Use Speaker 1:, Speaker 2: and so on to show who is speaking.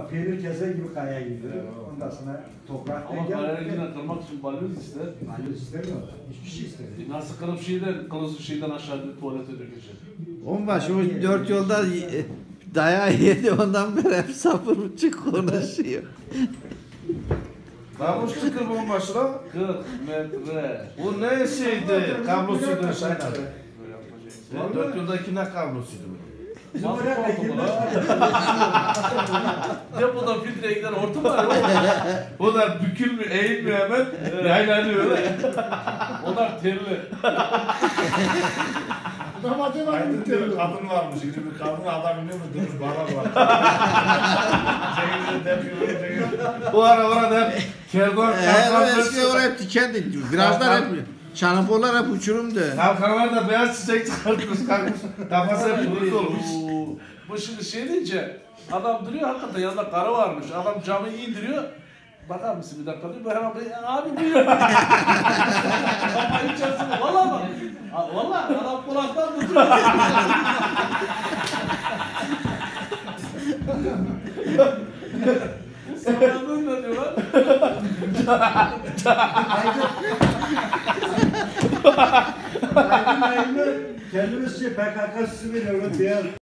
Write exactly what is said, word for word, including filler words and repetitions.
Speaker 1: peynir keser gibi kaya gibi. Ondan sonra toprak
Speaker 2: ama kayaya yine kırmak için balyoz ister.
Speaker 1: balyoz istemiyor. Hiçbir şey istemiyor.
Speaker 2: Nasıl kırıp şeyden, kılısı şeyden aşağıda tuvalete dökecek.
Speaker 3: Onbaşı o dört yolda dayağı yedi ondan beri hep sapır buçuk konuşuyor.
Speaker 4: Kablosuz kırk onbaşı la.
Speaker 2: kırk metre.
Speaker 4: Bu ne şeydi? Kablosuydu Şahin'de. Dört yoldakine kablosuydu bu.
Speaker 1: Bizim oraya da girmez.
Speaker 2: Depoda filtreye giden hortum var ya. O da bükülmüyor, eğilmiyor hemen. Yaylanıyor öyle. Onlar terli.
Speaker 4: Aydın diye bir kadın varmış. Şimdi bir kadın adam iniyor mu? Durur bana bak. Cengiz'e depiyor. Bu ara orada hep kerdan
Speaker 3: Eee eski orada hep dikendi. Virajlar hep çanaporlar hep uçurumdu.
Speaker 4: Kalkanlar da beyaz çiçek çıkartmış kalkmış. Kafası hep pırıl olmuş.
Speaker 2: Bu şimdi şey deyince adam duruyor hakikaten yanında karı varmış. Adam camı indiriyor. Bakar mısın bir dakika diyor. Bu hemen abi buyur. Ama içerisinde valla bak. Valla adam kulaktan tutuyor. Sanadın ne diyorlar?
Speaker 1: Aydın aydın kendimiz şey P K K süsü veriyor diye.